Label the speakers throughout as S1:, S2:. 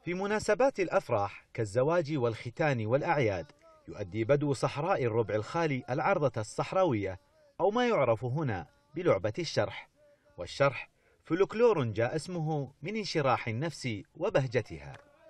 S1: في مناسبات الأفراح كالزواج والختان والأعياد يؤدي بدو صحراء الربع الخالي العرضة الصحراوية أو ما يعرف هنا بلعبة الشرح. والشرح فلكلور جاء اسمه من انشراح النفس وبهجتها.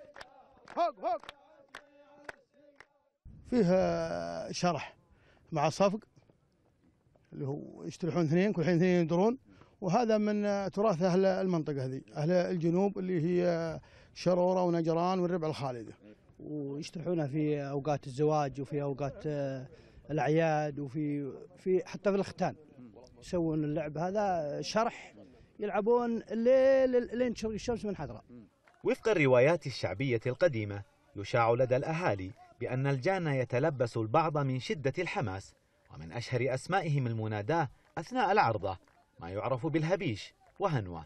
S2: فيها شرح مع صفق اللي هو يشترحون اثنين، كل حين اثنين يدورون، وهذا من تراث أهل المنطقة هذه، أهل الجنوب اللي هي شرورة ونجران والربع الخالدة.
S3: ويشترحونها في أوقات الزواج وفي أوقات الأعياد وفي حتى في الختان يسوون اللعب هذا شرح، يلعبون الليل لين تشرق الشمس من حضرة.
S1: وفق الروايات الشعبية القديمة يشاع لدى الأهالي بأن الجان يتلبس البعض من شدة الحماس، ومن أشهر أسمائهم المناداة أثناء العرضة ما يعرف بالهبيش وهنوة.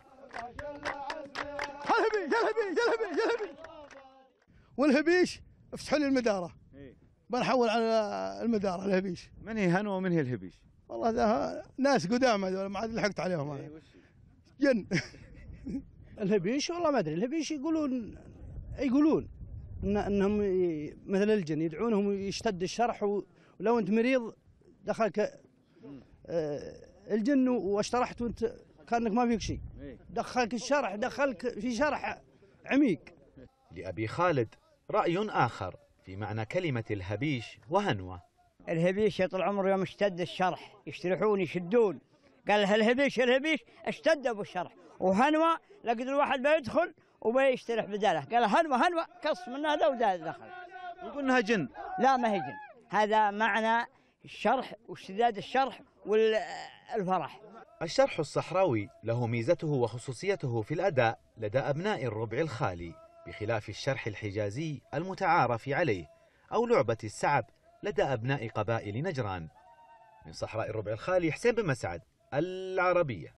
S2: والهبيش افتحوا لي المدارة، بنحول على المدارة الهبيش.
S4: من هي هنوة ومن هي الهبيش؟
S2: والله ذا ناس قدام هذول ما عاد لحقت عليهم أنا. جن.
S3: الهبيش والله ما أدري، الهبيش يقولون انهم مثل الجن يدعونهم يشتد الشرح، ولو انت مريض دخلك الجن واشترحت وانت كانك ما فيك شيء، دخلك الشرح، دخلك في شرح عميق.
S1: لأبي خالد رأي آخر في معنى كلمة الهبيش وهنوة.
S5: الهبيش طول عمره يوم اشتد الشرح يشترحون يشدون، قال الهبيش اشتد ابو الشرح، وهنوة لقد الواحد بيدخل وبيشترح بداله، قال هنوة قص من هذا وده دخل.
S4: يقول انها جن.
S5: لا ما هي جن، هذا معنى الشرح واشتداد الشرح والفرح.
S1: الشرح الصحراوي له ميزته وخصوصيته في الأداء لدى أبناء الربع الخالي، بخلاف الشرح الحجازي المتعارف عليه أو لعبة السعب لدى أبناء قبائل نجران. من صحراء الربع الخالي حسين بن مسعد، العربية.